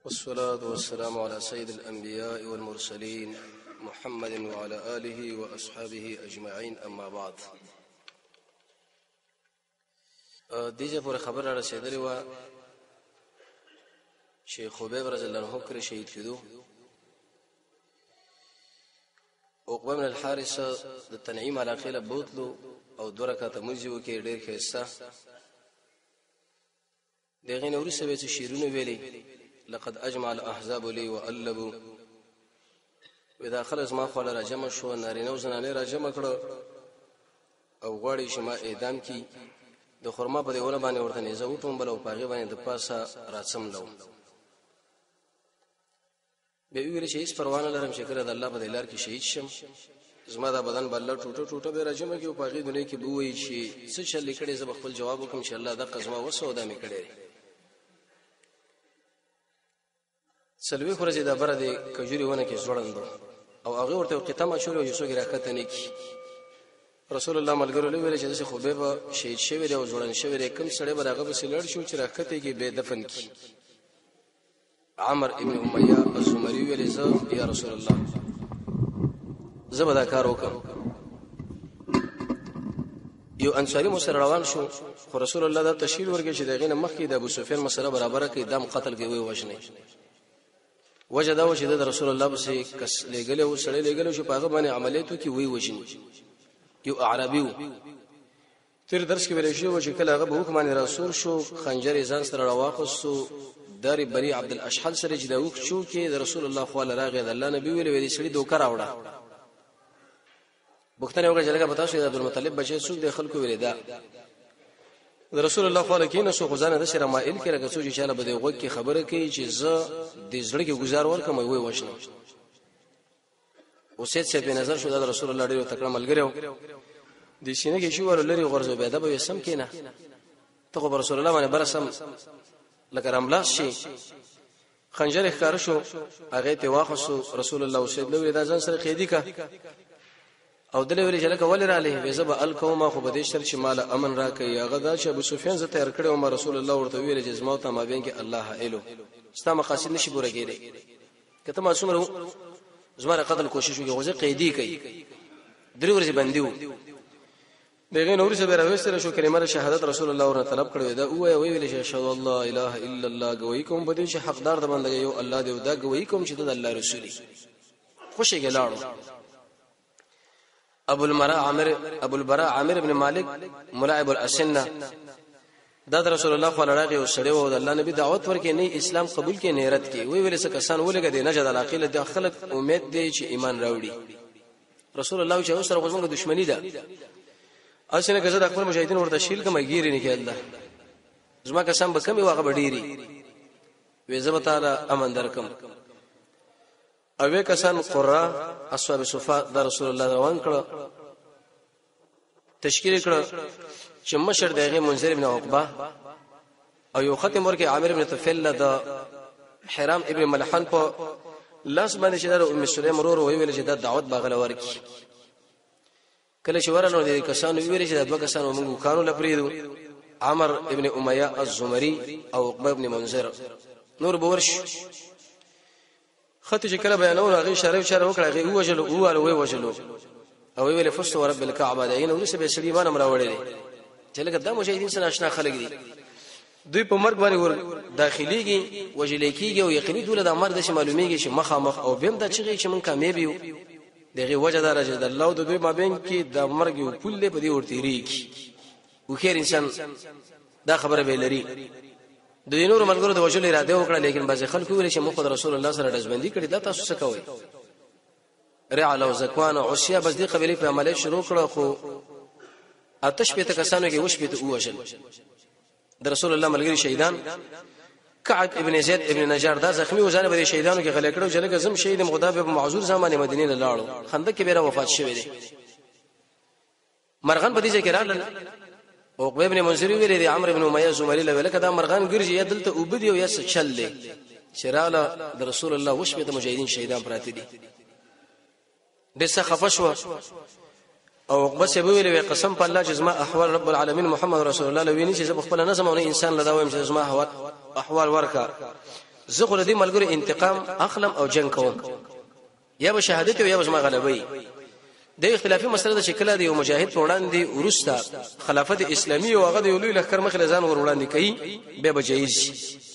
والصلاة والسلام على سيد الأنبياء والمرسلين محمد وعلى آله وأصحابه أجمعين أما بعد. دیجه پر خبر را رسیدلی و شیخ خبیب رضی الله عنه کړ شهید کېدو. عقبه بن الحارث د تنعیم علاقه له بوتلو او دوه رکعاته مونږ وکړي ډېر ښایسته. دغه نوري سبه چې شیرونه ویلي لقد اجمع الاحزاب لي والبوا واذا خلص ما خو را جمع شو نارینه او زنانه را جمع کړه او غواړي چې ما اعدام کی د خرما په دیوله باندې ورته نه زه وټوم بل او پاغه باندې د پاسه راسم لو به ویل چې هیڅ پروا نه لرم چې کړه د الله په لار کې شهید شم زما دا بدن بل ټوټه ټوټه به را جمع کی او پاغه دنیا کې بووي شي څه چل کړي زه خپل جواب وکم چې الله دا قزما وسودا مې کړي سلوي خورځي د بره د کجوري ونه کې زوړند او هغه ورته قتامه شروع یو څو راکته نه کی رسول الله ملګرو له ویل چې خبيب شهید شوی دی او زوړن شوی دی کوم سړی برغه به سلړ شو چې راکته کې به دفن کی عمر ابن امیہ الزمری ویل زه یا رسول الله زبدا کار وکم یو انصاری مسر روان شو خو رسول الله دا تشهیر ورګه چې دغه نه مخکې د ابو سفیان مسله برابر کې دم قتل کې وی وښنه وجدا و چې د رسول الله بس کس لګلې او سړی لګلې شو پاغه باندې عملیاتو کې وی وښنه یو اعرابي تر درس کې ویل شو چې کله هغه به حکم رسول شو خنجر ځان سره راواخصو دار بری عبد الاشحل سره چې دا وک شو کې د رسول الله خو الله راغی د الله نبی ویل سړی دوکر راوړه بوختنه وګه جلګه پتا شو د عبد المطلب بچي څوک د خلکو ویل دا رسول الله صلی الله علیه وسلم خزانه د شر مائل کې راګه سوچ چې چاله بده وګ کې خبره کوي چې زه د زړه کې گزار ورکم وي وښنه اوسید څه په نظر شو د رسول الله ډیرو تکړه ملګریو د سینې کې شو ور لري غرزو به دا به سم کینه ته خو رسول الله باندې برسم لکه رملاس شي خنجر ښکار شو هغه ته واخصو رسول الله اوسید له دا ځان سره قیدی کا او دلې ویل چې لکه ول را عليه وزب القوم خو بده شر چې مال امن را کوي هغه دا چې ابو سفیان زه تیار کړو ما رسول الله ورته ویل چې زما ته ما بین کې الله الو ستا مقاصد نشي پوره کېږي کته ما څومره زما قتل کوشش وکړي غوځي قیدی کوي درې ورځې بندیو دغه نور څه به راوستل شو کلمه شهادت رسول الله ورته طلب کړو دا او ویل چې اشهد الله اله الا الله گوي کوم بده چې حقدار د بندګي یو الله دی او دا گوي کوم چې د الله رسولي خوشي ګلاړو ابو البراء عامر ابن مالک ملاعب الاسنه دا رسول الله صلی الله علیه وسلم او د الله نبی دعوت ورکې نه اسلام قبول کې نه رد کې وی ویل څه کسان ولګه دي نجد العقیله د خلق امید دی چې ایمان راوړي رسول الله چې اوسره غوښمنه دښمنی ده اسنه کزه د خپل مجاهدین ورته شیل کوم غیری نه کېدل زما کسان به کمی واغه بډيري وې زما تعالی امن درکم اوه کسان قرا اصحاب صفا د رسول الله روان کړه تشکیل کړه چې مشر دغه منذر ابن عقبه او یو ختم ورکه عامر ابن طفیل د حرام ابن ملحان په لاس باندې چې د ام سلیم ورور ویل چې د دعوت باغله ورکی کله چې ورانو دي کسان ویل چې د دوه کسانو موږ کانو لپریدو عمر ابن امیہ الزمری او عقبه ابن منذر نور بورش خط چې کله بیانونه هغه اشاره وکړه هغه وجلو وی وجلو او ویل فست ورب الكعبه دین ولسه به سړي باندې مراوړل چې لکه د مجاهدین سره آشنا خلک دي دوی په مرګ باندې ور داخليږي وجلې کیږي او یقیني دوله د امر د معلومیږي چې مخامخ او بیم د چغې چې مون کامیاب یو دغه وجه دار چې د الله د دوی مابین کې د مرګ یو پله په دې ورتيريږي او خیر انسان دا خبره به لري د نور ملګرو د وجل اراده وکړه لیکن بعض خلکو ویل چې محمد رسول الله سره دزبندي کړي دا تاسو څه کوي رعل او زکوان او عشیا بس دي قبيله په عملیات شروع کړه خو آتش په تکسانو کې وش په اوجل د رسول الله ملګری شهیدان کعب ابن زید ابن نجار دا زخمی وزانه به شهیدانو کې غلې کړو چې لکه زم شهید مغداب په معذور زمانه مدینه له لاړو خندق کې بیره وفات شوه دي مرغان په دې ځای کې راغلل او عقبه ابن منذر ویل دي عمرو ابن امیہ زمری له ویل کدا مرغان ګرځي یدلته وبدي او یس چلې شراله د رسول الله وش په مجاهدین شهیدان پراته دي دسه خفشوا او عقبه سبب ویل قسم په الله جزما احوال رب العالمین محمد رسول الله لویني چې خپل نظم او انسان لدا وایم چې جزما احوال ورکا زه خو دې ملګری انتقام اخلم او جنگ کوم یا به شهادت او یا به ما غلبي د اختلافي مسله د شکل دی او مجاهد په وړاندې ورستا خلافت اسلامي او هغه د لوی لخر مخ له ځان ور وړاندې کوي به بجایز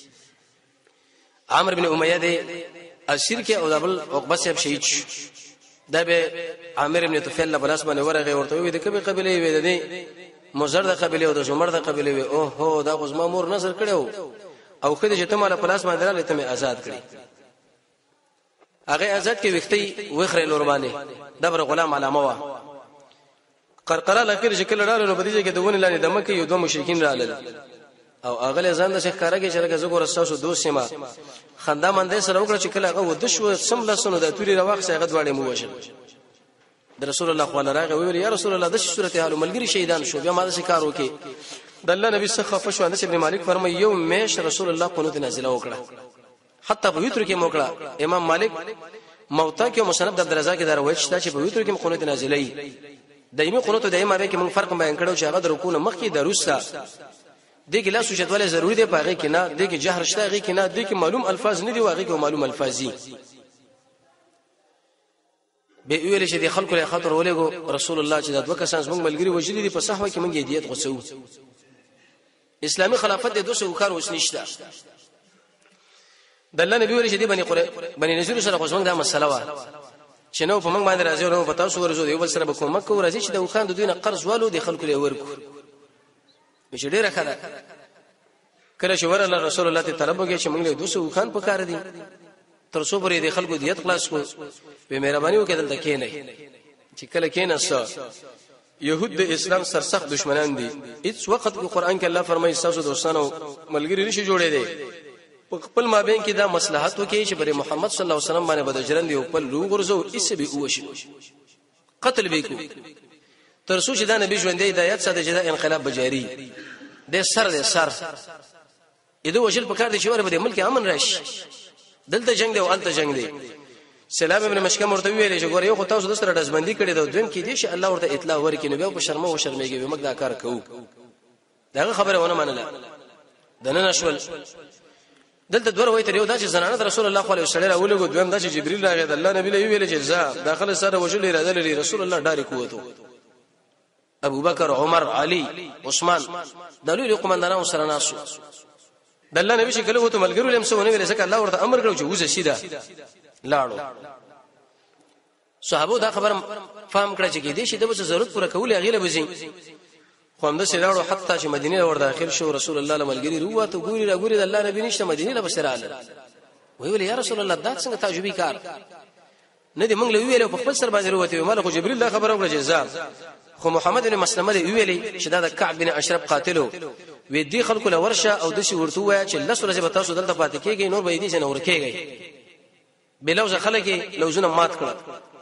عامر بن امیہ د اسیر کې او دبل عقبه صاحب شهید دا به عامر بن طفیل بلاس باندې ورغه ورته وي د کبه قبيله وي د مزر د قبيله او د زمر د قبيله وي او هو دا غزما مور نظر کړو او خدای چې تماله پلاس باندې رااله ته آزاد کړی هغه آزاد کې وختي وخره لور باندې دبر غلام علامه وا قرقره لکه شکل رااله نو بدیږي کې دونه لاندې دمه کې یو دوه مشرکین رااله او هغه ځان د شیخ کارګه چې لکه زګور اساسو دوست سیمه خندا مندې سره وکړه چې کله هغه ود شو سم لسنو د توري رواخ هغه دواړي مو وشل د رسول الله صلی الله علیه و یا رسول الله د صورت حال ملګری شهیدان شو بیا ما د شکار وکي د الله نبی څخه خفش انس ابن مالک فرمایي یو میش رسول الله قنوت نازله وکړه حتی په ویتر کې موکړه امام مالک موتا کې مسند عبد الرزاق دا روایت شته چې په ویتر کې قنوت نازله ای دایمي قنوت دایمه به کې موږ فرق بیان کړو چې هغه د رکوع مخکې دروسه دغه لا سوجدواله ضروری دی پاره کې نه دغه جهر شته هغه کې نه دغه معلوم الفاظ نه دی واغه کې معلوم الفاظي به ویل چې د خلکو له خاطر ولګو رسول الله چې د دوه کسان موږ ملګری وجلی دي په صحوه کې موږ هدیت غوسو اسلامي خلافت د 200 کار وسنيشته د الله نبی ورشي دي بني نذیر سره خوښمن دا مسله وا چې نو په موږ باندې راځي نو په تاسو ورزو دی بل سره به کومک کو راځي چې د وخان د دوی قرض والو د خلکو له ورکو چې ډیره خره کله چې ور الله رسول الله ته طلب وکړي چې موږ له 200 وخان په کار دي تر څو پرې د خلکو دیت خلاص کو به مهرباني وکړل ته کې نه چې کله کې نه يهود د اسلام سرسخت دشمنان دي هیڅ وخت په قران کې الله فرمایي تاسو دوستانو ملګری نشي جوړې دي په خپل مابین کې دا مصلحت وکړي چې بر محمد صلی الله علیه وسلم باندې بدجرن دی او په لو غرزو اس به وشي قتل به کو تر څو چې دا نبی ژوندې هدایت ساده چې دا انقلاب بجاری د سر اېدو وجل په کار دي چې ور به ملک امن راشي دلته جنگ دی او الته جنگ دی سلام ابن مشکم ورته ویل چې ګور یو خو تاسو د سره دزبندي کړی دا دویم کې دي چې الله ورته اطلاع ورکړي نو بیا په شرمه او شرمېږي موږ دا کار کوو دا خبره ونه منله دنه نشول دلته دوه روایت یو دا چې زنانه رسول الله صلی الله علیه وسلم ولګو دویم دا چې جبرئیل راغی د الله نبی له ویل چې ځا داخله سره وجل اراده لري رسول الله ډاری کوته ابو بکر عمر علي عثمان دلوی قومندانانو سره ناسو د الله نبی چې کله وته ملګرو لم سونه ویل ځکه الله ورته امر کړو چې وځه سیده لاړو صحابه دا خبر فهم کړ چې کې دې شي د وسه ضرورت پوره کول غیله بزین خو هم د سیلاړو حتی چې مدینه ور داخل شو رسول الله ملګری روته ګوري د الله نبی نشته مدینه له بشراله ویل یا رسول الله دا څنګه تعجبي کار نه دې موږ له ویل په خپل سر باندې وروته مال خو جبريل دا خبره وکړه جزاء خو محمد بن مسلمه دی ویلي چې دا د کعب بن اشرف قاتلو وې دي خلکو له ورشه او د شي ورته وای چې لس ورځې به تاسو دلته پاتې کېږئ نور به دې نه ورکېږئ بلوزه خلک لوزونه مات کړ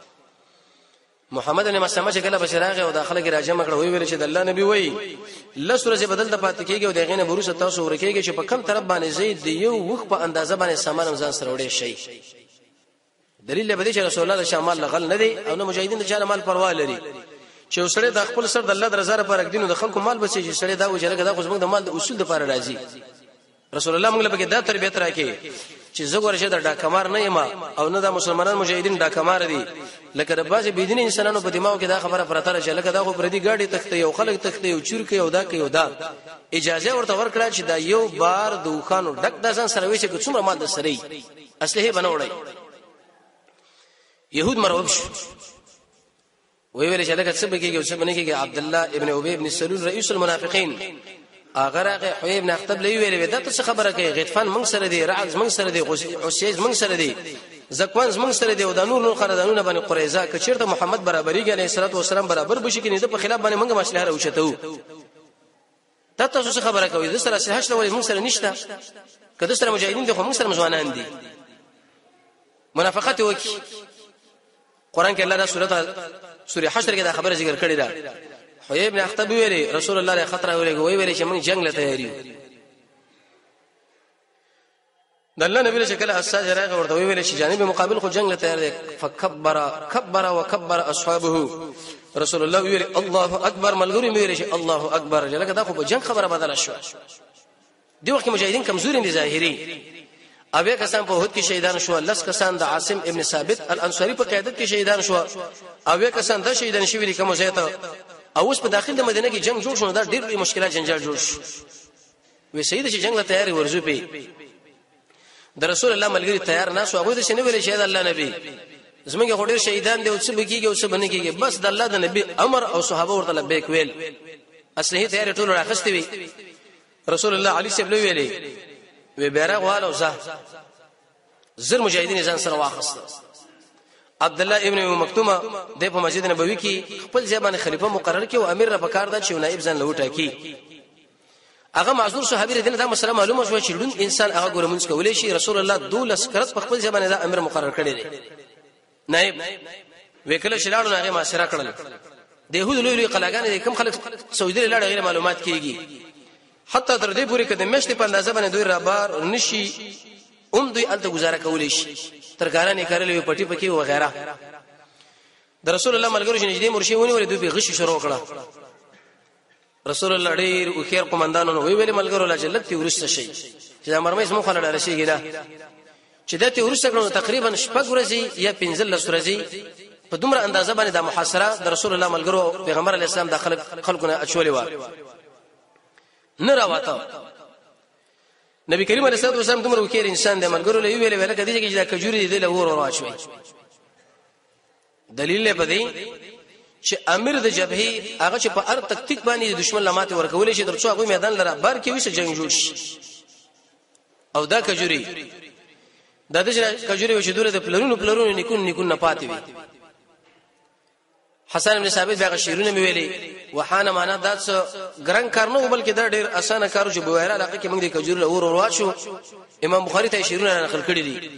محمد بن مسلمه چې کله بشراغه او داخله کې راجمه کړ وی ویل چې د الله نبی وای لس ورځې بدل د پاتې کېږي او دغه نه بروسه تاسو ورکېږئ چې په کم طرف باندې زید دی یو وخ په اندازه باندې سامان ځان سره وړي شي دلیل به دې چې رسول الله شمال لغل نه دی او نه مجاهدین د جان مال پروا لري چې وسړی د خپل سر د الله درزه لپاره دینو د خلکو مال بچي چې سړی دا وجره دا خو زموږ د مال د اصول لپاره راځي رسول الله موږ له دا تربیت راکې چې زګور شه د ډاکمار نه یم او نه د مسلمانان مجاهدین ډاکمار دي لکه د بازي بيدین انسانانو په دماغ کې دا خبره پرته راځي لکه دا خو پردي گاډي تخته یو خلک تخته یو چور کې یو دا کې یو دا اجازه ورته ورکړه چې دا یو بار دوخانو ډک د ځان سره وي چې څومره مال د سړی اصله بنوړي يهود مرعوب شو ویل چې لکه څه بګيږي او څه بنه کېږي عبد الله ابن ابي ابن سلول رئيس المنافقين اغه حبيب بن اخطب لوي ویل دا څه خبره کوي غطفان موږ سره دي رعز موږ سره دي عسيز موږ سره دي زکوان موږ سره دي او د نور خردانونه باندې قريزه کچيرته محمد برابرۍ عليه الصلاه والسلام برابر بشي کې نه په خلاف باندې موږ مشله راوچتو دا تاسو څه خبره کوي د سره صحه ولا موږ سره نشته کله سره مجاهدین دي خو موږ سره مزوانان دي منافقت وکي قران کې الله دا سوره حشر کې دا خبره ذکر کړې ده حبيب بن اخطب ویلي رسول الله له خطر ویلي چې موږ جنگ له تیاری د الله نبی له شکل اساس راغ ورته ویلي چې جانب مقابل خو جنگ له تیار دي فكبر وكبر اصحابه رسول الله ویلي الله اکبر ملګری ویلي چې الله اکبر لکه دا خو په جنگ خبره بدل شو دی وخت مجاهدین کمزوري دي ظاهري اوی کسان په احد کې شهیدان شو، لس کسان د عاصم ابن ثابت الانصاری په قیادت کې شهیدان شو، اوی کسان د شهیدان شوی دي کوم ځای ته. او اوس په داخل د مدینه کې جنگ جوړ شو، دا ډېر مشکلات جنجال جوړ شو. وی سید چې جنگ له تیاری ورزو په د رسول الله ملګری تیار نه شو، هغه د شنو ویل شهید الله نبی زمونږ غوډیر شهیدان دي او څه بکیږي او څه بنه کیږي، بس د الله د نبی امر او صحابه ورته لبیک ویل. اصله تیاری ټول راخستې وی. رسول الله علي سیب لوي ویلي وی بیرغ والو زر مجاهدین ځان سره واخست. عبد الله ابن مکتومه د په مسجد نبوي کې خپل ځبان خلیفہ مقرر کړي او امیر را پکار دا چې نائب ځان لوټه کی. هغه معذور صحابي رضی الله عنه معلومه شو چې لون انسان هغه ګورمنس کولای شي. رسول الله دولس کرت په خپل ځبان دا امیر مقرر کړي دي نائب وکله شلاړو هغه معاشره کړل. د يهود لوی قلاګان کم خلک سعودي لاړ غیر معلومات کیږي، حتی تر دې پورې کده مشته په اندازه باندې دوی رابار نشي دوی الته گزاره کولی شي، ترګارانه کړلې پټي پکې و غیره. د رسول الله ملګرو چې نږدې مرشي ونی ولې دوی به غش شروع کړه. رسول الله ډېر او خیر قومندانونو وی ویل ملګرو لا جلت ورسته شي چې دا مرمه اسمو خلل راشي ګلا چې دته ورسته کړو تقریبا شپږ ورځې یا 15 ورځې په دومره اندازه باندې د محاصره د رسول الله ملګرو پیغمبر علی السلام د خلکونه اچولې و نه راوته. نبی کریم علیه الصلاه والسلام دومره وکړ انسان د ملګرو له ویل کدي چې دا کجوري دی له ور راچوي. دلیل په دی چې امیر د جبهه هغه چې په ار تکتیک باندې دشمن لماته ورکول شي درڅو هغه میدان لره بار کې وسه جنگ جوړ شي. او دا کجوري د دې کجوري چې دوره د پلرونو نکون نه پاتې وي. حسن بن ثابت هغه شیرونه ویلي وحانه معنا دا څه ګران کار نه بلکې دا ډېر اسانه کارو چې بوهره علاقه کې موږ د کجوري اور ورواچو. امام بخاری ته شیرونه نقل کړی دي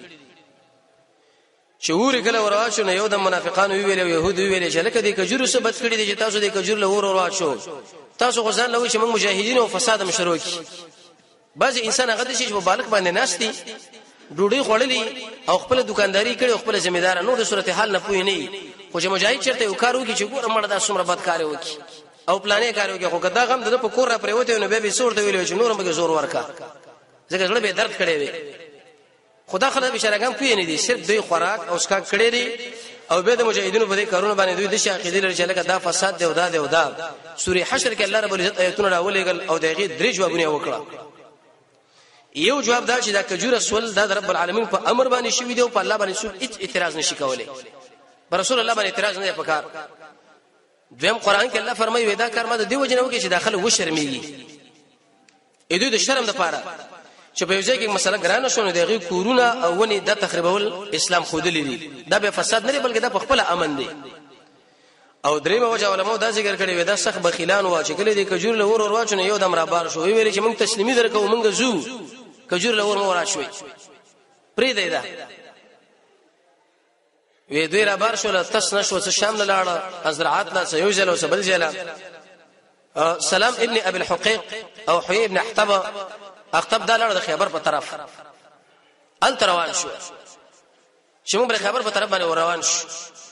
چې ور کله ورواچو نه یو د منافقانو ویل او يهود ویل چې لکه د کجوري څه بد کړی دي چې تاسو د کجوري اور ورواچو، تاسو غزان لوي چې موږ مجاهدین او فساد مشروع کی. بعض انسان هغه شي چې په بالغ باندې ناشتي ډوډۍ خوړلې او خپل دکانداری کړي او خپل ځمېدار نو د صورت حال نه پوي نه خو چې مجاهد چرته یو کار وکي چې ګوره مړه دا څومره بد کار وکي او پلانې کار وکي، خو کدا غم د په کور را پریوته نو به سورته ویلو چې نورم به زور ورکا ځکه زړه به درد کړي وي. خدا خلک بشرګان پوي نه دي، صرف دوی خوراک او اسکا کړي دي او به د مجاهدینو په دې کارونه باندې دوی د شاقیدل لري چې لکه دا فساد دی او دا دی او دا. سوره حشر کې الله رب العزت آیتونه راولېګل او دغه درې جوابونه وکړه. یو جواب دا چې دا کجوره سول دا رب العالمین په امر باندې شوی دی او په الله باندې څوک هیڅ اعتراض نشي کولای، رسول الله باندې اعتراض نه پکار. دویم قران کې الله فرمایي ودا کار ما د دی وجنه وکي چې داخله و شرمېږي اې دوی د شرم د پاره چې په یوځای کې مسله ګرانه شونه دیغه کورونه او ونی د تخریبول اسلام خود لري، دا به فساد نه بلکې دا په خپل امن دی. او دریمه وجه علماء دا ذکر کړي ودا سخت بخیلان وا چې کله دې کجور له ور واچنه یو دم را بار شو ویل چې موږ تسلیمي درکو موږ زو کجور له ور مو راشوي پری دی دا وی دوی را بار شو له تس نشو څه شام له لاړه ازرعات لا سيو جل او سبل جل. سلام ابن ابي الحقيق او حيي ابن اخطب دا لاړه د خیبر په طرف ال روان شو چې موږ په خیبر په طرف باندې روان شو.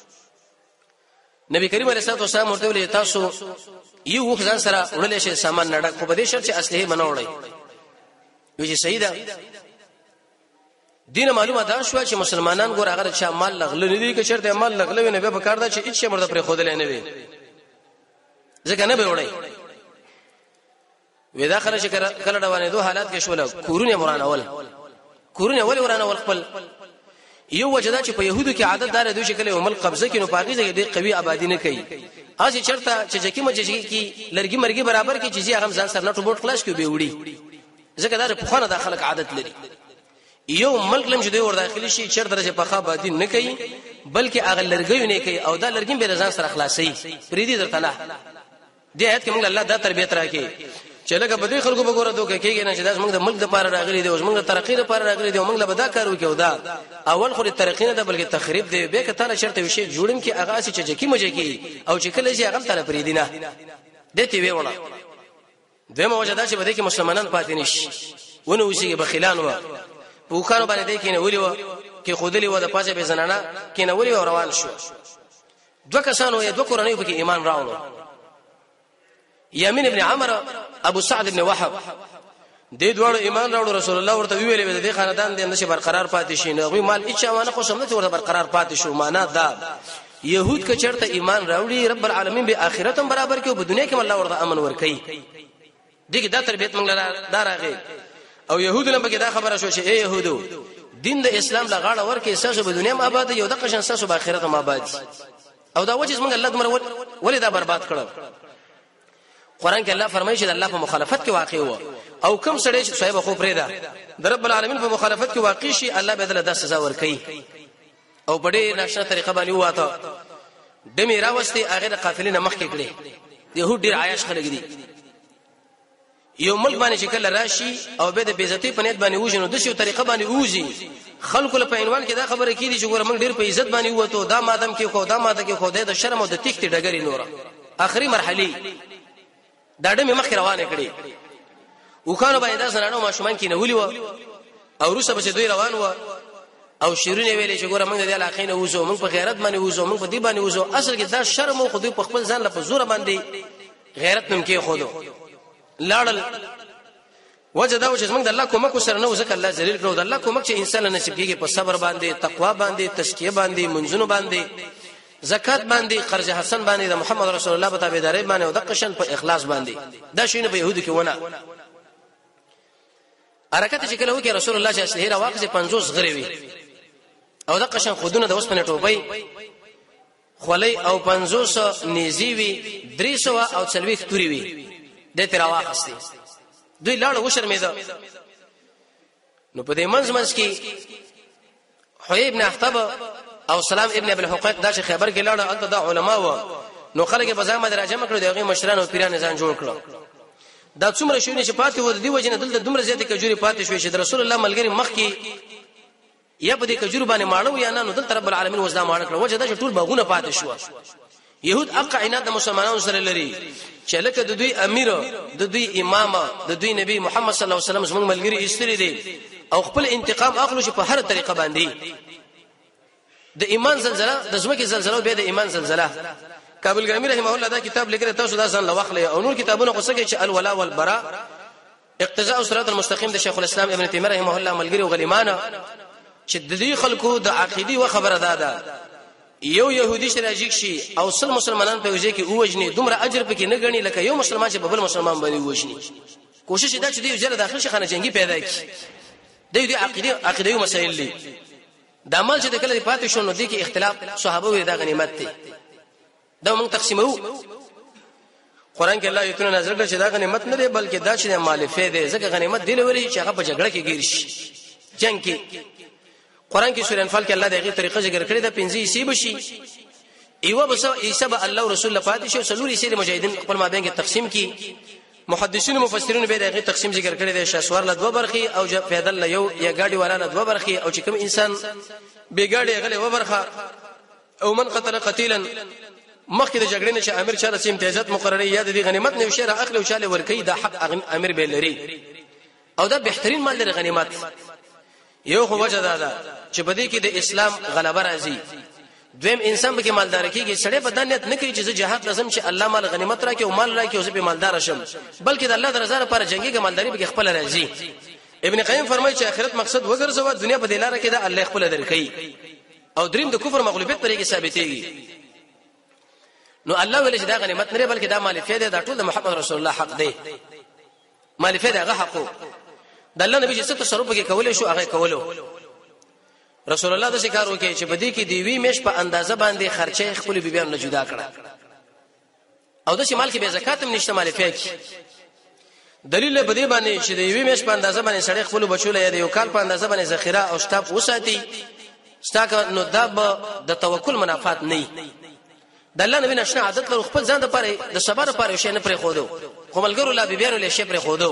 نبی کریم علیه الصلاه والسلام ورته ویل تاسو یو ځان سره وړل شي سامان نډک په دې شرط چې اصله منوړی وی چې سیدا دینه معلومه ده شو چې مسلمانان ګور هغه چې مال لغله نه دي که شرط مال لغله نه به په کار ده چې هیڅ مرده پر خودل نه وي ځکه نه به وړي. وی دا خلک کله روانې دوه حالات کې شول کورونه کورونه ورانه خپل یو وجدا چې په يهودو کې عادت دار دوی شکل عمل قبضه کې نو پاکیزه دې قوي آبادی نه کوي اسی چرته چې جکی مجکی کې لرګي مرګي برابر کې چیزي هغه ځان سره نه ټوبوټ خلاص کې به وړي ځکه دا په خانه د خلک عادت لري. یو ملک لم چې دوی ور داخلي شي چر درجه په آبادی نه کوي بلکې هغه لرګي نه کوي او دا لرګي به ځان سره خلاصي پریدي درته نه دې آیت کې موږ الله دا تربیت راکې چې لکه بده خلکو به ګوره دوکه کېږي نه چې دا موږ د ملک د پاره راغلي دي او موږ د ترقی لپاره راغلي دي او موږ له بدا کار وکړو دا اول خو د ترقی نه ده بلکې تخریب دی به کته شرط وشي جوړم کې هغه چې جکی مجکی او چې کله چې هغه تعالی پریدي نه دته وی وړه دمو وجدا چې بده کې مسلمانان پاتې نشي ونه وشي بخیلان و پوکانو باندې کې نه ولي و کې خودلی و د پاسه به زنانه کې نه ولي روان شو. دوه کسانو یا دوه قرآني په کې ایمان راوړو. یمین ابن عمرو ابو سعد ابن وهب دې دوړو ایمان راوړ رسول الله ورته ویلې دې خاندان دې نشه برقرار پاتې شي نو غوي مال اچا وانه خو سم نه ورته برقرار پاتې شو معنا دا يهود که چرته ایمان راوړي رب العالمین به اخرتم برابر کې او په دنیا کې الله ورته امن ورکړي دغه دا تربیت موږ دا راغی او يهود لمبه کې دا خبره شو چې اے يهودو دین د اسلام لغاړه ورکه اساسو په دنیا ما آباد یو د قشن اساسو په آخرت ما آباد او دا وجه موږ الله دمر ولې دا برباد کړو قران کې الله فرمایي چې الله په مخالفت کې واقع و او کوم سړی چې صاحب خو پرې ده د رب العالمین په مخالفت کې واقع شي الله به دله د سزا ورکړي او په دې نشه طریقه باندې واته دمه راوستي هغه د قافلې مخ کې کړي يهود ډیر عايش خلک دي یو ملک باندې شکل راشي او به د بیزتی په نیت باندې وژنو د شیو طریقه باندې اوزي خلکو په عنوان کې دا خبره کیږي چې ګور موږ ډیر په عزت باندې وته دا مادم کې خو دا ماده کې خو د شرم او د تخت ډګری نور اخري مرحله دا ډمه مخ روانه کړي وکانو باندې دا زنانو ماشومان کې نه ولي و او روسه به دوی روان و او شیرونه ویلې چې ګور موږ د علاقې نه وځو موږ په غیرت باندې وځو موږ په دې باندې وځو اصل کې دا شرم او خو په خپل ځان له زور باندې غیرت نم کې خودو لاړل وجدا چې موږ د الله کومک سره نه وځک الله ذلیل کړو د الله کومک چې انسان نصیب کیږي په صبر باندې تقوا باندې تزکیه باندې منځونو باندې زکات باندې قرض حسن باندې د محمد رسول الله په تابعداري باندې او د قشن په اخلاص باندې دا شینه په يهودو کې ونه حرکت چې کله وکي رسول الله چې هیر واقع 50 غری وي او د قشن خودونه د وسپنه ټوبای خولای او 500 نيزي وي 300 او 40 توري وي د تر واخستي دوی لاړ وشرمېده نو په دې منځ کې حوی ابن احتب او سلام ابن ابي الحقيق دا چې خبر کې لاړ انت د علما و نو خلک په ځای باندې راجمع کړو دغه مشران او پیران ځان جوړ کړو دا څومره شونه چې پاتې و دی وجنه دلته دومره زیاتې کجوري پاتې شوې چې رسول الله ملګری مخ کې یا په دې کجوري باندې ماړو یا نه نو دلته رب العالمین وځدا ماړ کړو وجه دا چې ټول باغونه پاتې شو يهود اقع عناد د مسلمانانو سره لري چې لکه د دوی امیر د دوی امام د دوی نبی محمد صلی الله علیه وسلم زموږ ملګری استری دي او خپل انتقام اخلو چې په هر طریقه باندې د ایمان زلزلہ د زمکه زلزلہ به د ایمان زلزلہ کابل ګرامي رحمه الله دا کتاب لیکره تاسو دا ځان لوخله او نور کتابونه قصه کې چې الولاء والبراء اقتضاء الصراط المستقيم د شیخ الاسلام ابن تیمیه رحمه الله ملګری او غلیمانه چې د دې خلکو د عقيدي و خبره ده یو يهودي شراجیک شي او سل مسلمانان په وجه کې اوجني دومره اجر پکې نه غني لکه یو مسلمان چې بل مسلمان باندې وجني کوشش دا چې دی جره داخل شي خانه جنگي پیدا کی د دې عقيدي مسائل دي د عمل چې د کله پاتې شو نو دي کې اختلاف صحابه وي دا غنیمت دي دا موږ تقسیمو قران کې الله یتونه نظر کړ چې دا غنیمت نه دی بلکې دا چې مالفه دی ځکه غنیمت دی لوري چې هغه په جګړه کې گیر شي جنگ کې قران کې سورہ انفال کې الله دغه طریقه ذکر کړی دا 15 سی بشي ایوه بس ایسب الله او رسول الله فاتح شو سلوري سی مجاهدین خپل مابین کې تقسیم کی محدثین مفسرین به دغه تقسیم ذکر کړی دی شاسوار له دوه برخي او پیدل یو یا گاډي والا له دوه برخي او چې کوم انسان به گاډي غلې و برخه او من قتل قتیلا مخکې د جګړې نه چې امیر چا رسیم امتیازات مقرره یا د غنیمت نه شهره اخلي او چاله ورکی دا حق امیر به لري او دا بهترین مال لري غنیمت یو خو وجه ده چې بده کې د اسلام غلبه راځي دویم انسان به کې مالدار کیږي سړی په دانیت نه کوي چې زه جهاد لازم چې الله مال غنیمت راکې او مال راکې او زه به مالدار شم بلکې د الله د رضا لپاره جنگي کې مالداري به خپل راځي ابن قیم فرمایي چې آخرت مقصد وګرځوا دنیا په دلاره کې دا الله خپل درکې او دریم د کفر مغلوبیت پرې کې ثابتېږي نو الله ولې دا غنیمت نه بلکې دا مال فیده دا ټول د محمد رسول الله حق دی مال فیده هغه حق د الله نبی چې تصرف کې کولې شو هغه کولو رسول الله د شکار وکي چې بدی کې دی وی مش په اندازه باندې خرچه خپل بیبيان نه جدا کړه او د شمال کې به زکات هم نشته مال فیک دلیل بدی باندې چې دی وی مش په اندازه باندې سړی خپل بچو له یو کال په اندازه باندې ذخیره او شتاب وساتي ستاک نو د توکل منافات نه د الله نبی نشه عادت له خپل ځان لپاره د صبر لپاره شي نه پرې خودو کوملګرو لا بیبيانو له شي پرې خودو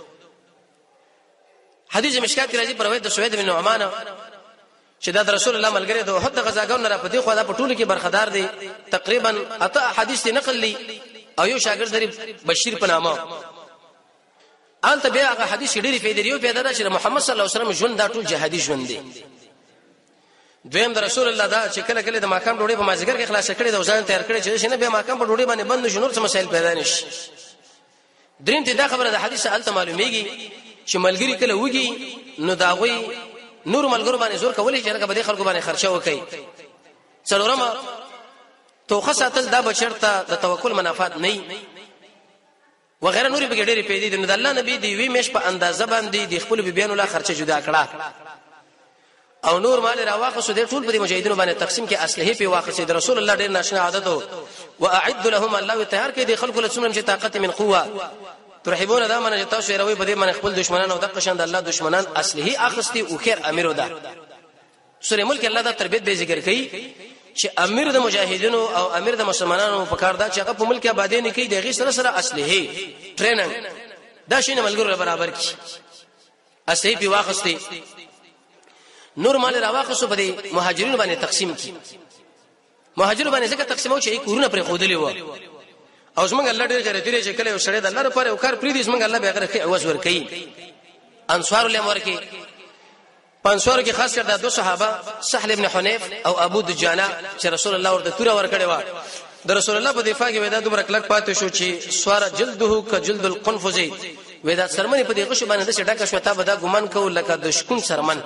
حدیث مشکات راځي پر روایت د سوید بن نعمان چې د رسول الله ملګری د وحد غزاګون را پدې خو دا پټول کې برخدار دي تقریبا اته حدیث نقل لي او یو شاګرد دی بشیر په نامه آل ته بیا هغه حدیث ډېری فائدې پیدا ده چې محمد صلی الله علیه وسلم ژوند دا ټول جهادي ژوند دی دویم د رسول الله دا چې کله کله د ماقام ډوډۍ په مازیګر کې خلاص کړي د ځان تیار کړي چې نه به ماقام په ډوډۍ باندې بند شنو څه مسائل پیدا نشي دریم ته دا خبره د حدیث آل ته معلومیږي چې ملګری کله وږي نو داوی نور ملګرو باندې زور کولې چې هغه به خلکو باندې خرچه وکړي څلورم توخه ساتل دا بچرته د توکل منافات نه وغیرہ نور به ډېری پیدا دي نو د الله نبی دی وی مش په اندازه باندې د خپل بیان الله خرچه جدا کړه او نور مال راواخصو د ټول په مجاهدینو باندې تقسیم کې اصله په واخصې د رسول الله ډېر ناشنا عادت او واعد لهم الله تهار کې د خلکو له څومره چې طاقت من قوه ترحبون دا من تاسو روي په دې باندې خپل دشمنان او د قشند الله دشمنان اصله اخستي او خیر امیر ودا سورې ملک الله دا تربيت به ذکر کوي چې امیر د مجاهدینو او امیر د مسلمانانو په کار دا چې هغه په ملک آبادی نه کوي د غي سره سره اصله ټریننګ دا شینه ملګرو برابر کی اصله په واخستي نور مال راواخصو په دې مهاجرینو باندې تقسیم کی مهاجر باندې څنګه تقسیمو چې کورونه پر خودلې و او زمونږ الله ډېر غره چې کله وشړې د الله لپاره او کار پری دي زمونږ الله به غره عوض ور کوي انصار له مور کې پنځور کې خاص کر د دوه صحابه سهل ابن حنیف او ابو دجانه چې رسول الله ورته تور ور کړی و د رسول الله په دفاع کې ودا دومره کلک پاتې شو چې سوار جلده ک جلد القنفذ ودا سرمنې په دې غشو باندې د ډکه شوتا به دا ګمان کو لکه د شکون سرمن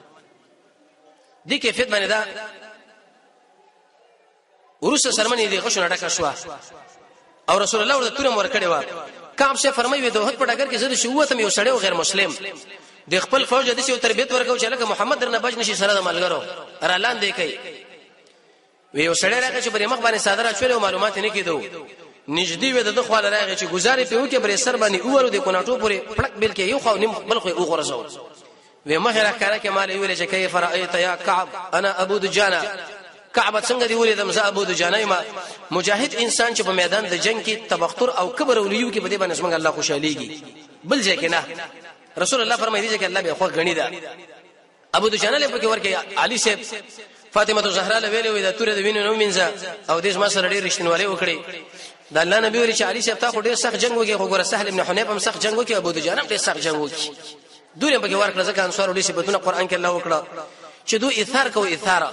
دي کیفیت باندې دا ورسره سرمنې دې غشو ډکه شو او رسول الله ورته تور ور کړی و کعب شه فرمایي دوه په ډګر کې زده شو ته یو سړی او غیر مسلم د خپل فوج د څه تربيت ورکو چې لکه محمد درنه بچ نشي سره د ملګرو را لاندې کوي وی یو سړی راغی چې بری مخ باندې صادره شوی او معلومات نه کیدو نږدې و د خپل راغی چې گزارې په وکي بری سر باندې اوره د کوناټو پورې پړک بل کې یو خو نیم بل خو او غرزو وی مخه راکاره کې مال ویل چې کیف رايت یا کعب انا ابو دجانه کعب څنګه دی ولې د مزه ابو دجانه ما مجاهد انسان چې په میدان د جنگ کې تبختر او کبر او لیو کې بده باندې څنګه الله خوشاليږي بل ځکه نه رسول الله فرمایي چې الله به خو غنی دا ابو دجانه له پکې ورکه علي صاحب فاطمه زهرا له ویلې وې د تور د وینو نو منځه او دیش ما سره ډېر رښتینولي وکړي د الله نبی ورې چې علي صاحب تا خو ډېر سخت جنگ وکړي خو ګوره سهل ابن حنیف هم سخت جنگ وکړي ابو دجانه ډېر سخت جنگ وکړي دوی په کې ورکړه ځکه انصار ولې صفاتونه قران کې الله وکړه چې دوی اثار کوي اثاره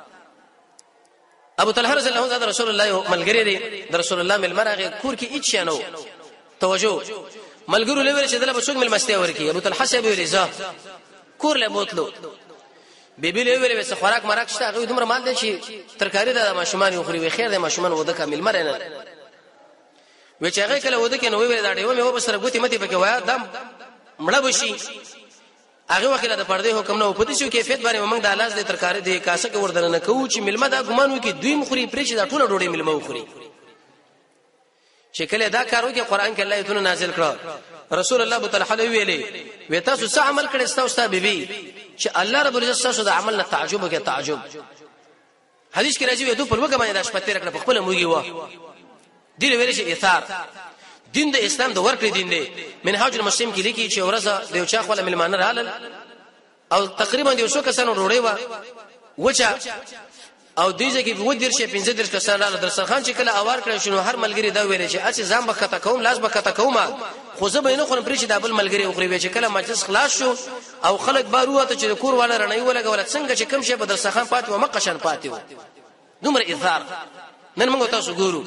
ابو طلحه رضی الله عنه رسول الله ملګری دی د رسول الله ملمرغه کور کې هیڅ شنو توجه ملګرو لوي چې دله بسوک مل مستی ورکی ابو طلحه سی ویل زه کور له بوتلو بیبي له ویل وسه خوراک مرک شته هغه دومره مال دي چې ترکاری د ماشومان یو خوري خیر د ماشومان وده کامل مرنه و چې هغه کله وده کې نو ویل دا دی و مې و بسره ګوتی متي پکې وای دم مړه بشي هغه وخت د پردې حکم نه پدې شو کیفیت باندې موږ د الاز د ترکاری د کاسه کې وردن نه کوو چې ملمه دا ګمان وکي دوی مخوري پرې چې دا ټوله ډوډۍ ملمه وخوري شکل دا کارو کې قران کې الله ایتونه نازل کړ رسول الله ابو طلحه ویلې و تاسو څه عمل کړی تاسو بیبي چې الله رب العزت تاسو د عمل نه تعجب کې تعجب حدیث کې راځي و دوی په لوګه باندې د شپته رکړه په خپل موږي و دي ویل چې اثار دین د اسلام د ورکړې دین دی منهاج المسلم کې لیکي چې ورځه د یو چا خپل ملمانه رالل او تقریبا یو څو کسانو روړې و وچا او دیږي کې و دیر شي 15 کسان رالل درسخان چې کله اوار کړی شنو هر ملګری دا ویل چې اڅ ځم بخته کوم لاس بخته کوم خو زه به نه خورم پرې چې د بل ملګری وخوري چې کله مجلس خلاص شو او خلک بارو ته چې کور والا رڼای ولګول څنګه چې کم شي په درسخان پاتې و مقشن پاتې و دومره اثار نن موږ تاسو ګورو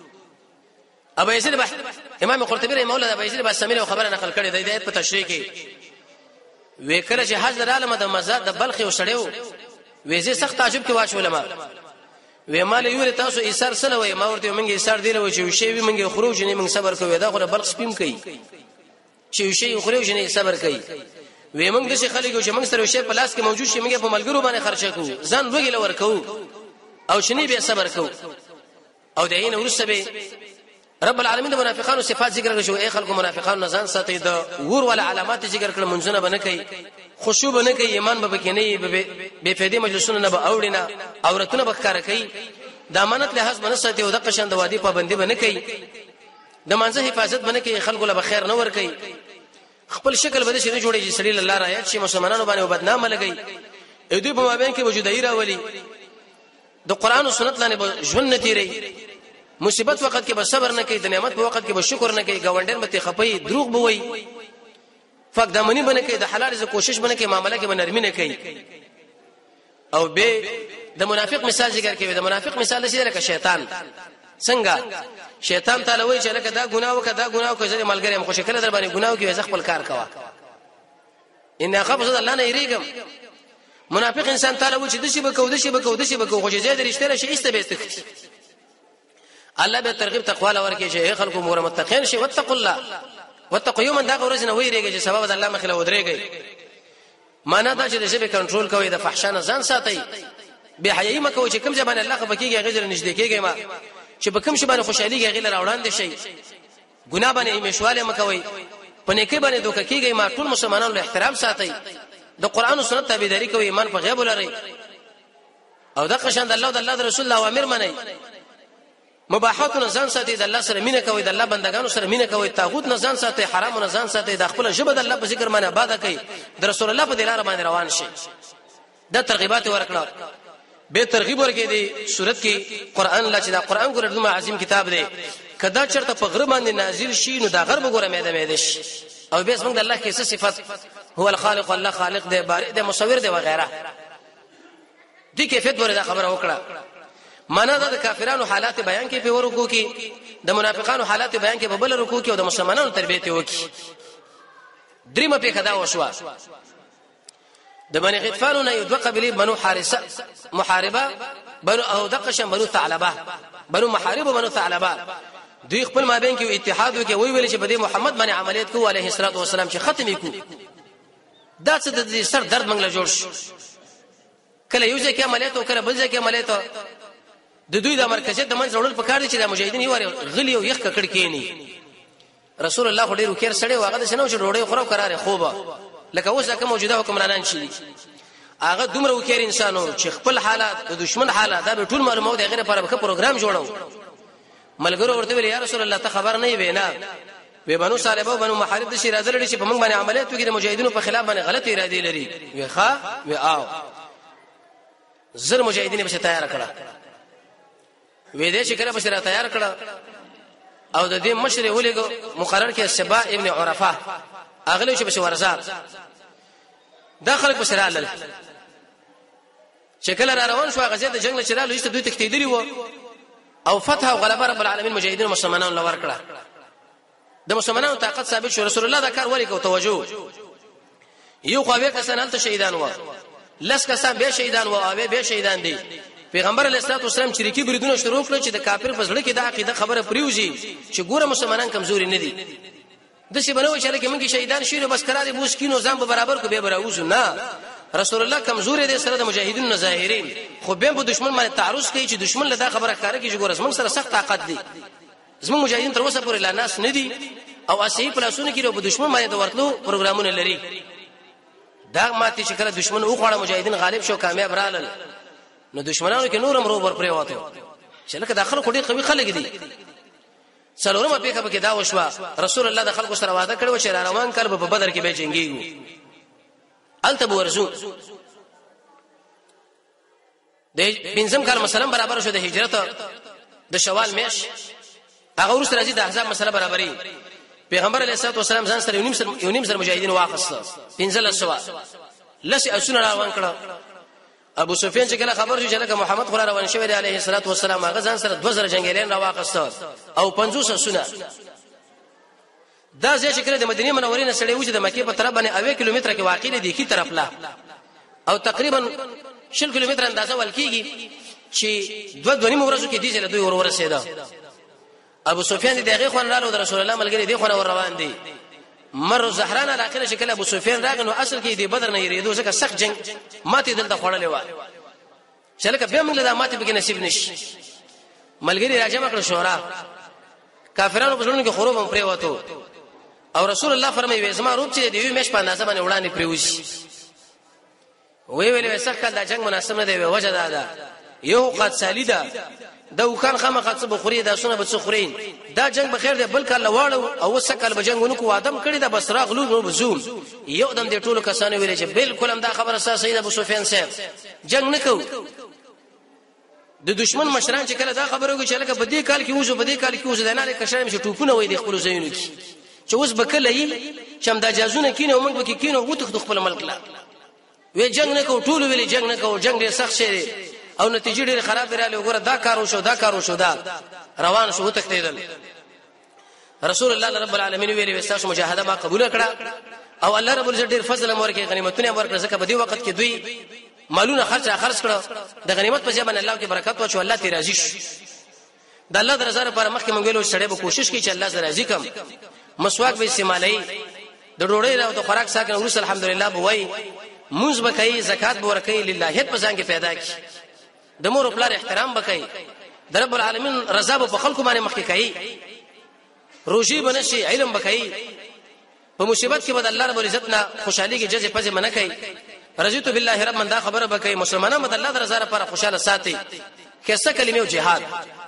ابو يزيد امام قرطبي رحمه الله ابو يزيد بسميله خبره نقل کړي د آیت په تشریح کې وکړه چې حج عالم د مزاد د بلخ یو سړیو وېزه سخت تعجب کې واچ علماء وې مال یو تاسو ایثار سره وې ما ورته منګي ایثار دی له چې شی وي منګي خروج نه منګ صبر کوي دا خو بلخ سپیم کوي چې شی خروج نه صبر کوي وې منګ د شي خلک چې منګ سره شی په لاس کې موجود شي منګي په ملګرو باندې خرچه کوو ځان وګي لور کوو او شنی به صبر کوو او دین ورسره به رب العالمین د منافقانو صفات ذکر کړو اي خلکو منافقانو نزان ساتي د ور ولا علامات ذکر کړل منځونه بنه کوي خشوع بنه کوي ایمان به کینی به فائدې مجلسونه نه به اوړینا عورتونه به کار کوي د امانت له حساب بنه ساتي او د قشن د وادي پابندي بنه کوي د منځه حفاظت بنه کوي خلکو له بخیر نه ور کوي خپل شکل بده شي نه جوړي چې سړي الله رايات شي مسلمانانو باندې بدنامه لګي دوی په مابین کې وجودای راولي د قران او سنت لاندې ژوند نتیری مصیبت وخت کې به صبر نه کوي د نعمت په وخت کې به شکر نه کوي گاونډر مته خپي دروغ بوي فق دمنی بنه کوي د حلال ز کوشش بنه کوي معاملې کې نرمي نه کوي او به د منافق مثال ذکر کوي د منافق مثال شي لکه شیطان څنګه شیطان تعالی وایي چې لکه دا ګناه وکړه دا ګناه کوي چې ملګری هم خوشکله در باندې ګناه کوي ځ خپل کار کوا ان اخاف الله نه یریګم منافق انسان تعالی و چې دشي بکو خو چې زید رښتیا شي استبهت الله به ترغیب تقوا لورکه چې خلکو مور متقین شي واتقوا الله واتقوا یوما دا ورځ نه ویریږي چې سبب د الله مخله ودرېږي معنا دا چې د شی کنټرول کوي د فحشا نه ځان ساتي به حیاي مکو چې کوم ځبان الله خپکیږي غیر نږدې کېږي ما چې به کوم شي باندې خوشحالي غیر راوړاندې شي ګناه باندې مشواله مکوي پنه کې باندې دوکه کېږي ما ټول مسلمانانو له احترام ساتي د قران او سنت تابعداري کوي ایمان په غیب لري او د قشان د الله او د الله رسول الله اوامر مني مباحات نزان ساتي د الله سره مینه کوي د الله بندگانو سره مینه کوي طاغوت نزان ساتي حرام نزان ساتي د خپل ژبه د الله په ذکر باندې آباد کوي د رسول الله په دلاره باندې روان شي د ترغیبات ورکړه به ترغیب ورکې دي صورت کې قران الله چې دا قران ګور د عظیم کتاب دی کدا چرته په غرب باندې نازل شي نو دا غرب ګوره مېده شي او به اسمه د الله کې څه صفات هو الخالق الله خالق دی بارئ دی مصور دی وغيرها دي کیفیت ورته خبره وکړه معنا دا د کافرانو حالات بیان کې په ورکو کې د منافقانو حالات بیان کې په بل رکو کې او د مسلمانانو تربیت وکي دریمه په خدا وشوا د بني غطفان نه یو دوه قبيله بنو حارثه محاربه بنو او دقشم بنو ثعلبه بنو محارب بنو ثعلبه دوی خپل مابین کې اتحاد وکي وی ویل چې بده محمد باندې عملیات کوو عليه الصلاه والسلام چې ختمې کو دا څه د سر درد منګل جوړ شو کله یو ځکه عملیات او کله بل ځکه عملیات د دوی د مرکزیت د منځ وړل پکار دي چې د مجاهدین یو غلی او یخ کړ کېنی رسول الله خو ډیر وکړ سړی واغه د شنو چې ډوړې خورو قرار خوبه لکه اوس که موجوده حکمرانان شي هغه دومره وکړ انسانو چې خپل حالات د دشمن حالات دا به ټول معلومات د غیر لپاره به پروګرام جوړو ملګرو ورته ویل یا رسول الله ته خبر نه وینا به بنو صالحو بنو محارب د شي راځل لري چې په موږ باندې عملیات وکړي د مجاهدینو په خلاف باندې غلط اراده لري وی ښا وی آو زر مجاهدین به تیار کړه وې دې چې کله به تیار کړه او د دې مشر ولګو مقرر کې سبا ابن عرفه اغلی چې به ورزار داخل په سرال شکل را روان شو غزه د جنگ له چرالو هیڅ دوی تکتیدلی وو او فتح او غلبه رب العالمین مجاهدین مسلمانانو لور کړه د مسلمانانو طاقت ثابت شو رسول الله دا کار ولیکو توجه یو خو به کسان هلته شهیدان و لس کسان به شهیدان و او به شهیدان دي پیغمبر علیه الصلاه والسلام چې ریکی بریدونه شروع کړل چې د کافر په ځړه کې د عقیده خبره پریوزي چې ګوره مسلمانان کمزوري نه دي د شي بنو چې لکه موږ شهیدان شینو بس قرار بوس کینو ځم به برابر کو به براوزو نه رسول الله کمزوري دي سره د مجاهدینو ظاهرین خو به په دشمن باندې تعرض کوي چې دشمن له دا خبره کار کوي چې ګوره موږ سره سخت طاقت دي زموږ مجاهدین تر اوسه پورې لا ناس نه دي او اسی پلاسونه کې په دشمن باندې د ورتلو پروګرامونه لري دا ماتي چې کله دشمن او خړه مجاهدین غالب شو کامیاب رالل نو دشمنانو کې نورم روبر پرې وته چې لکه داخله کوډي قوي خلک دي څلورمه پیکه کې دا وشوا رسول الله د خلکو سره وعده کړو چې روان کړه په بدر کې به جنگيږي التبو ورزو د بنزم کال مثلا برابر شو د هجرت د شوال میش هغه ورس راځي د احزاب مسله برابرۍ پیغمبر علیه الصلاه والسلام ځان سره یو نیم سره مجاهدین واخص پنځل سوا لسی اسونه روان کړه ابو سفیان چې کله خبر شو چې لکه محمد خو روان شوی دی علیه الصلاه والسلام هغه ځان سره 2000 جنگیالین راواخص او 500 سونه دا ځکه چې کله د مدینه منورې نه سړی و چې د مکه په طرف باندې 8 کیلومتره کې واقع دی کی طرف لا او تقریبا 10 کیلومتر اندازه ولکېږي چې 2.5 ورځو کې دي چې دوی ورسېده ابو سفیان دغه خو نه له رسول الله ملګری دی خو نه روان دي مر زهران الاخره شکل ابو سفیان راغ نو اصل کې دی بدر نه یریدو ځکه سخت جنگ ماته دلته خړلې و چې لکه به موږ له ماته به نصیب نشي ملګری راځم کړ شورا کافرانو په ژوند کې خروب هم پرې وته او رسول الله فرمایي زما روپ چې دی مېش په اندازه باندې وړاندې پریوسی وی ویلې سخت د جنگ مناسب نه دی وجه دا یو قد سالیدا د وکان خامخ څه بخوري دا سونه به څه خورین دا جنگ بخیر دی بل کله واړو او سکل به جنگونو کو ادم کړی دا بس راغلو نو بزوم یو دم دې ټولو کسانو ویل چې بالکل هم دا خبره صحیح ده ابو سفیان صاحب جنگ نکو د دشمن مشران چې کله دا خبره وکړي چې لکه په دې کال کې وځو په دې کال کې وځو نه کشرم چې ټوپونه وای د خپل زینو کې چې اوس بکله یې چې هم دا جازونه کینو موږ به کینو وته خپل ملک لا وی جنگ نکو ټول ویلي جنگ نکو جنگ ډیر سخت شي او نتیجه ډیره خراب رااله وګوره دا کار وشو دا روان شو تکتیدل رسول الله رب العالمین ویلي وساس مجاهده ما قبول کړه او الله رب العزت ډیر فضل امر کې غنیمتونه ورکړه ځکه په دې وخت کې دوی مالونه خرج کړه د غنیمت په ځای باندې الله کې برکت واچو الله ته راضي شي د الله د رضا لپاره مخکې مونږ ویلو سړی به کوشش کوي چې الله زړه راضي کم مسواک به استعمالي د ډوړې او د خوراک ساکن ورس الحمدلله بوي موږ به کوي زکات به ورکوي لله په ځان کې پیدا کی د مور او پلار احترام وکړي د رب العالمین رضا په خلکو باندې مخکې کوي روزي بنشي علم وکړي په مصیبت کې به الله رب العزت نه خوشحالي کې جزې پځې منه کوي رضیت بالله رب من دا خبره وکړي مسلمانانو د الله د رضا لپاره خوشاله ساتي کیسه کلمه او جهاد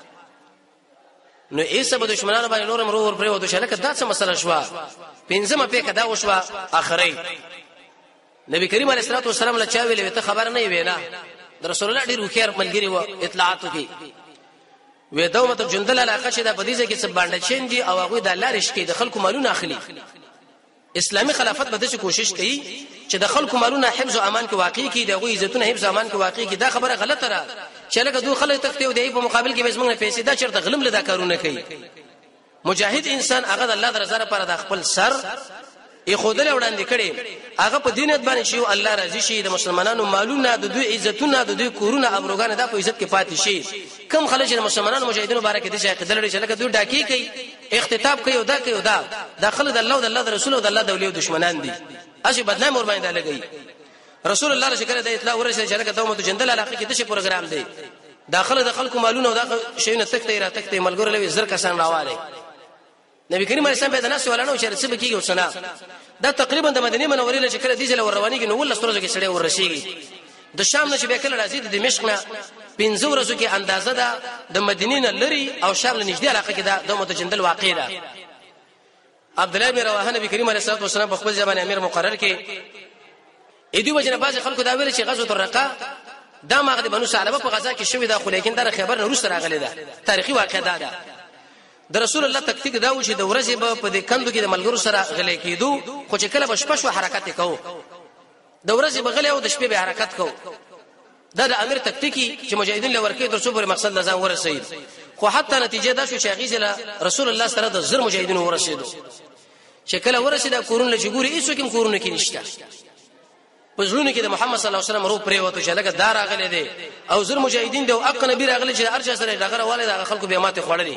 نو ایسه به دشمنانو باندې نورم ور پرې ودو شلکه دا څه مسله شو پنځمه په کدا وشو اخري نبی کریم علیه الصلاه والسلام له چا ویلې ته خبر نه وینا د رسول الله ډیر خیر ملګری و اطلاعاتو کې وې دا مطلب جندل علاقه چې د بدیزه کې څه باندې چندي او هغه د الله رشکې د خلکو مالونه اخلي اسلامي خلافت به د کوشش کوي چې د خلکو مالونه حفظ او امان کې واقع کی دغه عزتونه حفظ او امان کې واقع کی دا خبره غلطه را چې لکه دوه خلک تخته دی په مقابل کې بسمنه پیسې دا چرته غلم لدا کارونه کوي مجاهد انسان هغه د الله د رضا لپاره د خپل سر ای خودله وړاندې کړي هغه په دینت باندې شي او الله راضي شي د مسلمانانو مالونه د دوی عزتونه د دوی کورونه ابروګان د په عزت کې پاتې شي کم خلک چې مسلمانانو مجاهدینو مبارک دي چې عقیده لري چې لکه دوی ډاکی کوي اختتاب کوي او دا کوي دا داخله د الله او د الله رسول او د الله د اولیاء دشمنان دي اسی بدنام ور باندې لګي رسول الله شکر د اطلاع ورسې چې لکه دومره جندل علاقه کې د شي پروګرام دی داخله د خلکو مالونه او دا شیونه تکته را تکته ملګر لوي زر کسان راواله نبی کریم علیه السلام به د ناس ولانو چې رسېږي کیږي وسنا دا تقریبا د مدینه منورې له شکل دي چې ور رواني کې نو ول ستورو کې سړی ور رسېږي د شام نه چې به کله راځي د دمشق نه 15 ورځو کې اندازه ده د مدینې نه لري او شام له نږدې علاقه کې ده د متجندل واقع ده عبد الله بن رواحه نبی کریم علیه الصلاه والسلام په خپل ځبان امیر مقرر کې اې دوی وجنه بعض خلکو دا ویل چې غزوه الرقه دا ماغه د بنو ثعلبه په غزا کې شوې ده خو لیکن دا خبر نه روسته راغلی ده تاریخي واقعه ده د رسول الله تکتیک دا و چې د ورځې په دې کندو کې د ملګرو سره غلې کېدو خو چې کله بشپشو حرکت وکاو د ورځې بغلې او د شپې به حرکت کو دا د امیر تکتیکی چې مجاهدین له ورکې تر څو پر مقصد لزان ورسېد خو حتی نتیجه دا شو چې غیزله رسول الله سره د زر مجاهدین ورسېدو چې کله ورسېد کورونه جګوري هیڅ کوم کورونه کې نشته پزړونه کې د محمد صلی الله علیه وسلم رو پرې وته چې لکه دار راغله دي او زر مجاهدین دی او اق نبی راغله چې ارجه سره دغه والد هغه خلکو به ماته خوړلې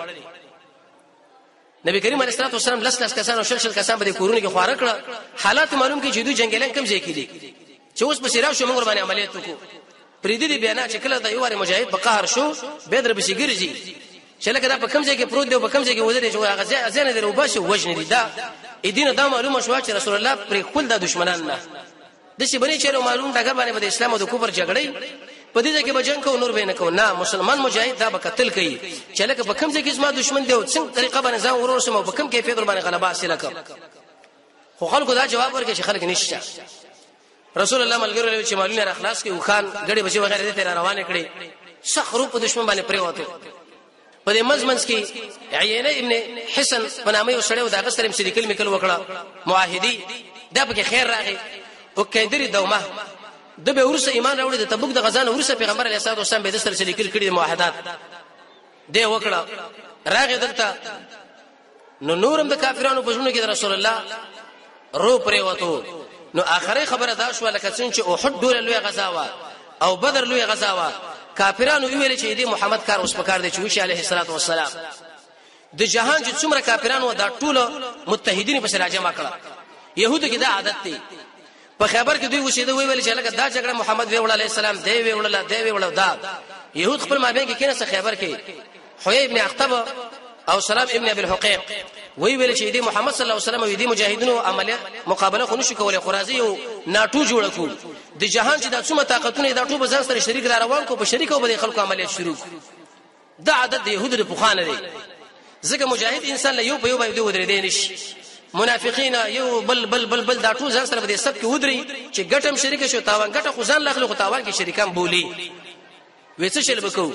نبی کریم علیه الصلاه والسلام لس کسان او شل کسان به کورونه کې خواره کړه حالات معلوم کې چې دوی جنگلن کم ځای کې دي چې اوس په سیراو شو موږ باندې عملیات وکړو پرې دې بیان چې کله د یو واره مجاهد په قهر شو به در به شي ګرځي چې لکه دا په کم ځای کې پروت دی په کم ځای کې وزري چې هغه ځای نه درو باشه وجنه دي دا دینه دا معلومه شو چې رسول الله پر خپل د دشمنان نه د شي بری چې معلوم دغه باندې د اسلام او د کفر جګړې په دې کې بجنګ کو نور به نه کو نه مسلمان مجاهد دا به قتل کوي چې لکه په کوم ځای کې اسما دشمن دی او څنګه طریقه باندې ځان ورور سم او په کوم کیفیت باندې غلبه حاصل کړ خو خلکو دا جواب ورکړي چې خلک نشته رسول الله ملګرو له چې مالونه را خلاص کړي او خان غړي بچي وغیرہ دې روانه کړي سخرو په دشمن باندې پرې وته په دې مزمنس کې عینه ابن حسن په نامه یو سړی و دا غسرم سړي کلمه کل وکړه معاهدی دا به خیر راغی او کیدری دومه د به ورسه ایمان راوړي د تبوک د غزا نه ورسه پیغمبر علیه الصلاه والسلام به د سره لیکل کړي معاهدات دی وکړه راغی دلته نو نورم د کافرانو په ژوند کې د رسول الله رو پرې وته نو اخري خبره دا شو لکه څنګه چې احد دوله لوی غزا وا او بدر لوی غزا وا کافرانو ویل چې دی محمد کار اوس پکار دی چې وشي علیه الصلاه والسلام د جهان چې څومره کافرانو دا ټول متحدین په سره جمع کړه يهودو کې دا عادت دی په خبر کې دوی وشیده ویل چې لکه دا جګړه محمد وی علیه السلام دی وی وړل دا يهود خپل مابین کې کینه خبر کې حوی ابن اخطب او سلام ابن ابي الحقيق ویل چې دی محمد صلی الله علیه وسلم وی دی مجاهدینو عملیات مقابله خو نشو کولای قرازی او ناټو جوړ کو د جهان چې د څومره طاقتونه دا ټول ځان سره شریک روان کو په شریکو به خلکو عملیات شروع دا عادت د يهودو په خانه دی ځکه مجاهد انسان له یو په یو باندې ودرې دی نشي منافقین یو بل دا ټول ځان سره په دې سب کې ودرې چې ګټم شریک شو تاوان ګټه خو ځان لاخلو خو تاوان کې شریکان بولی وېڅ شل بکو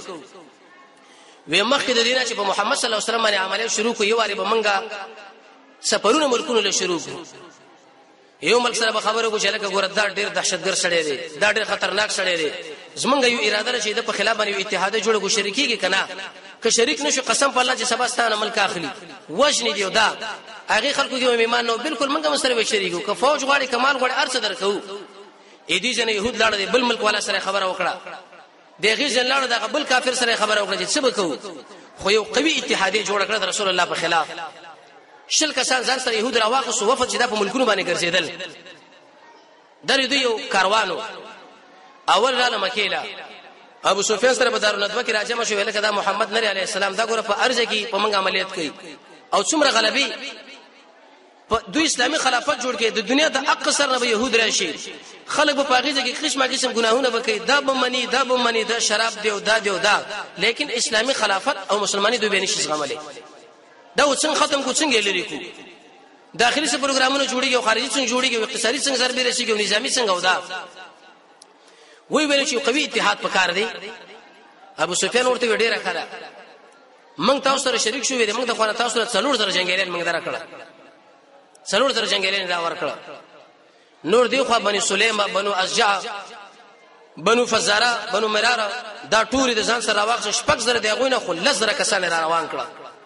وې مخکې د دینه چې په محمد صلی الله علیه وسلم باندې عملیات شروع کو یو واری به منګه سفرونه ملکونو له شروع کو یو ملک سره خبرو کو چې لکه ګور دا ډېر دهشتګر سړی دی دا ډېر خطرناک سړی دی زمونږ یو اراده چې د په خلاف باندې اتحاد جوړ کو شریکيږي کنه که شریک نشو قسم په الله چې سبستانه ملک اخلي وجنی دیو دا هغه خلکو کې ایمان نو بالکل منګه سره شریکو که فوج غواړي کمال غواړي ارڅ درکو اې دې جن يهود لاړ بل ملک والا سره خبره وکړه دغه ځل لاړ د بل کافر سره خبره وکړه چې څه وکړو خو یو قوي اتحادیه جوړ کړ د رسول الله په خلاف شل کسان ځان سره يهود راواخصو وفد چې د په ملکونو باندې ګرځیدل درې دوی یو کاروانو اول را مکیلا ابو سفیان سره بدار ندوه کې راجمه شو ویل کدا محمد نبی عليه السلام دا ګوره په ارزه کې په منګه عملیات کوي او څومره غلبي په دوی اسلامي خلافت جوړ کړي د دنیا د اقصر نه يهود راشي خلک په پاغیزه کې قسم ګناهونه وکړي دا بمنی دا شراب دی او دا لیکن اسلامي خلافت او مسلمانۍ دوی به نشي زغملې دا څنګه ختم کو څنګه لري کو داخلي څه پروګرامونه جوړيږي او خارجي څنګه جوړيږي او اقتصادي څنګه سره به راشي او نظامی څنګه ودا وی ویل چې قوي اتحاد پکار دی ابو سفیان ورته ډیره کړه موږ تاسو سره شریک شو موږ د خوانه تاسو سره څلور در جنگیرین موږ درکړه څلور در جنگیرین دا ورکړه نور دی خو بني سلیم بنو اشجع بنو فزاره بنو مراره دا ټول د ځان سره واخ شپږ زره دی غوینه خو لزره کسان را روان کړه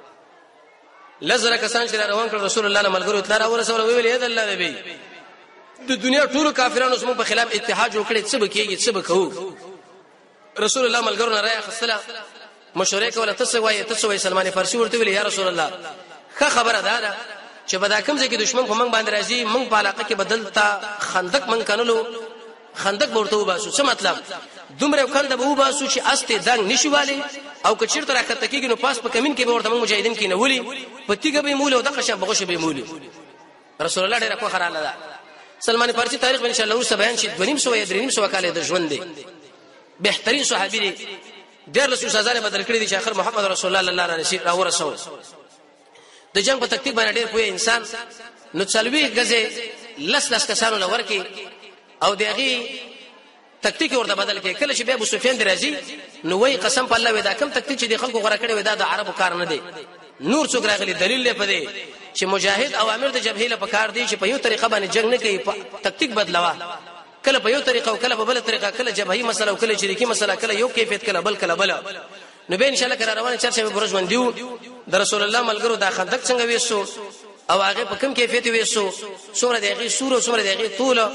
لزره کسان چې را روان کړ رسول الله ملګرو تل را ورسول ویل اې د الله نبی د دنیا ټول کافرانو سمو په خلاف اتحاد جوړ کړي څه بکیږي څه بکو رسول الله ملګرو نه راي خصله مشوره کوله تسوي سلمان فارسی ورته ویل یا رسول الله ښه خبره ده چې بدا کوم ځکه دشمن کوم باندې راځي موږ په علاقه کې بدلتا خندق من کنلو خندق ورته وباسو څه مطلب دومره کنده به وباسو چې استه دنګ نشواله او که چیرته راکته کېږي نو پاس په کمین کې به ورته مجاهدین کې نه ولي پتیګه به موله او د قشه بغشه به موله رسول الله ډیره کو خراله ده سلمان فارسی تاریخ ان شاء الله ورسره بیان شي 200 کال د ژوند دي بهترین صحابي دي ډېر رسول سازانه بدل کړی دي چې اخر محمد رسول الله الله رسول او رسول د جنگ په تکتیک باندې ډېر پوهه انسان نو چلوي غزه لس کسانو لور کې او دغه تکتیک ورته بدل کې کله چې بیا ابو سفیان درځي نو وای قسم په الله ودا کم تکتیک چې د خلکو غره کړي ودا د عربو کار نه دی نور څوک راغلي دلیل لې پدې چې مجاهد اوامر د جبهې له پکار دي چې په یو طریقه باندې جنگ نه کوي تکتیک بدلوا کله په یو طریقه او کله په بل طریقه کله جبهې مسله او کله شریکی مسله کله یو کیفیت کله بل نو به ان شاء الله کړه روانه چرشه به برج باندې د رسول الله ملګرو دا خندق څنګه وېسو او هغه په کوم کیفیت وېسو څومره دغه سور څومره دغه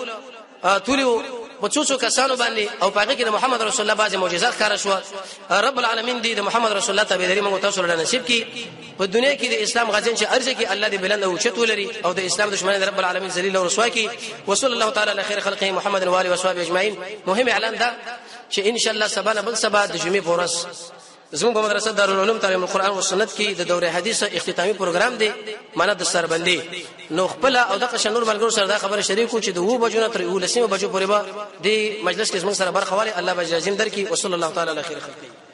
طول بچوڅو کسانو باندې او پاګه کې د محمد رسول الله باندې معجزات کار شو رب العالمین دې د محمد رسول الله تابعداري موږ تاسو له نصیب کی په دنیا کې د اسلام غزن چې ارزه کې الله دې بلند او چت ولري او د اسلام دشمنان رب العالمین ذلیل او رسوا کی وصلی الله تعالی علی خیر خلقه محمد و علیه و صحبه اجمعین مهم اعلان دا چې ان شاء الله سبا بل سبا د جمعې پورس زموږ په مدرسه دارالعلوم تعلیم القرآن او سنت کې د دوره حدیثه اختتامی پروګرام دی معنا د سربندي نو خپل او د قشنور ملګرو سره دا خبره شریکو چې د 2 بجو نه تر 10 بجو پورې به د مجلس کې زموږ سره برخه والی الله به جزایم درکې وصلی الله تعالی علی خیر خلقه